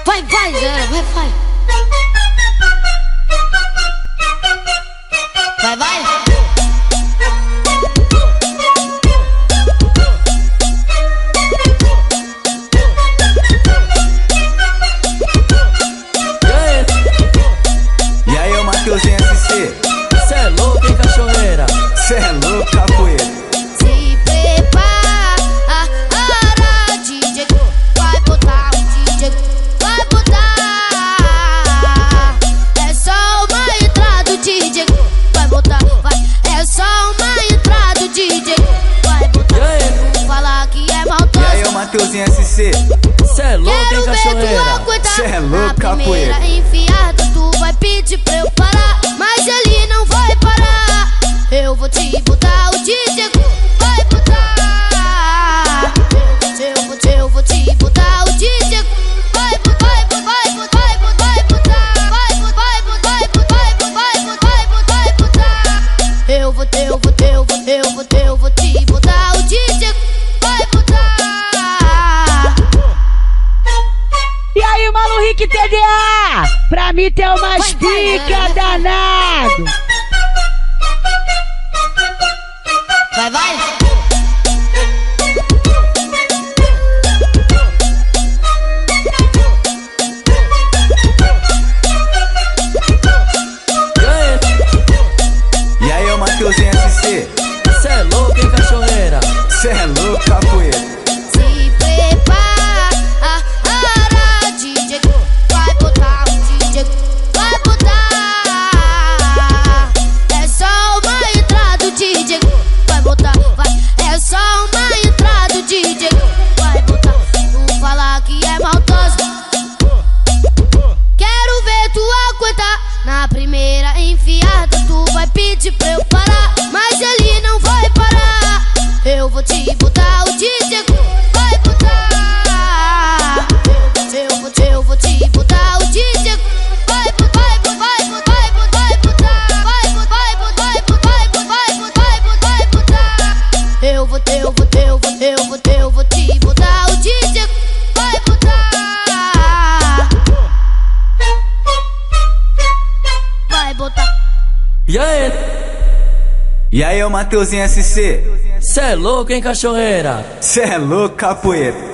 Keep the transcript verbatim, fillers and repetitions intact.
Vai, vai, galera, vai, vai. Vai, vai. E aí, ô Matheusinho S C? Cê é louco, hein, cachoeira? Cê é louco, capoeira. Se prepara, D J vai botar, o D J vai botar. É só uma entrada, o D J vai botar, vai. É só uma entrada, o D J vai botar. Não falar que é maldoso. E aí, ô Matheusinho S C? Cê é louco, hein, Quero ver tu cachoeira? aguentar. Cê é louco, Na capoeira. primeira enfiada tu vai pedir pra eu parar, mas ele não vai parar. Eu vou te botar, o D J vai botar. Eu vou, eu vou te botar, o D J vai botar, vai, vai, vai, vai botar, vai, vai, vai, vai, vai, vai, vai botar. Eu vou, eu vou, eu vou, eu vou, eu vou te botar, o D J vai botar. E aí, Mano Rick T D A? Pra mim tem umas pica danado. Vai, vai. E aí, ô Matheusinho S C? Cê é louco, hein, cachoeira? Cê é louco, capoeira. Se prepara, D J vai botar, o D J vai botar. É só uma entrada, o D J vai botar, vai. É só uma entrada, o D J vai botar. Não falar que é maldoso. Quero ver tu aguentar. Na primeira enfiada tu vai pedir pra eu parar, mas ele não vai parar. Eu vou te botar, o D J vai botar. Eu vou, eu vou te botar, o D J vai botar, vai, vai, vai, vai botar, vai, vai, vai, vai, vai, vai botar. Eu vou, eu vou, eu vou, eu vou, eu vou te botar, o D J vai botar. Vai botar. E aí? E aí, ô Matheusinho S C? Cê é louco, hein, cachoeira? Cê é louco, capoeira.